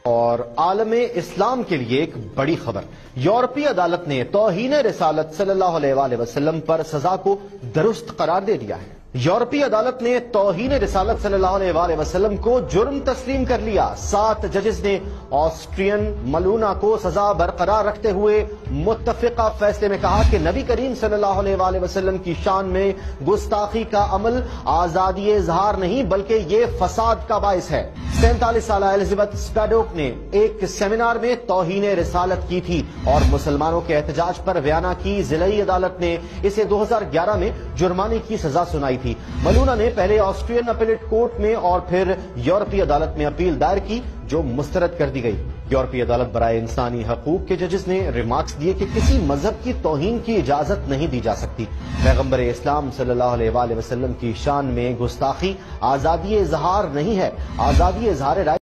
اور عالم اسلام کے لیے ایک بڑی خبر، یورپی عدالت نے توہین رسالت صلی اللہ علیہ وآلہ وسلم پر سزا کو درست قرار دے دیا ہے۔ یورپی عدالت نے توہین رسالت صلی اللہ علیہ وآلہ وسلم کو جرم تسلیم کر لیا۔ 7 ججز نے آسٹرین ملونا کو سزا برقرار رکھتے ہوئے متفقہ فیصلے میں کہا کہ نبی کریم صلی اللہ علیہ وآلہ وسلم کی شان میں گستاخی کا عمل آزادی اظہار نہیں بلکہ یہ فساد کا باعث ہے۔ 47 سالہ الزبتھ اسپیڈوک نے ایک سیمینار میں توہین رسالت کی تھی اور مسلمانوں کے احتجاج پر ویانا کی ضلعی عدالت نے اسے 2011 میں جرمانے کی سزا سنائی تھی۔ ملونا نے پہلے آسٹرین اپیلیٹ کورٹ میں اور پھر یورپی عدالت میں اپیل دائر کی جو مسترد کر دی گئی۔ یورپی عدالت برائے انسانی حقوق کے ججز نے ریمارکس دیے کہ کسی مذہب کی توہین کی اجازت نہیں دی جا سکتی۔ پیغمبر اسلام صلی اللہ علیہ وآلہ وسلم کی شان میں گستاخی آزادی اظہار نہیں ہے۔ آزادی اظہار رائے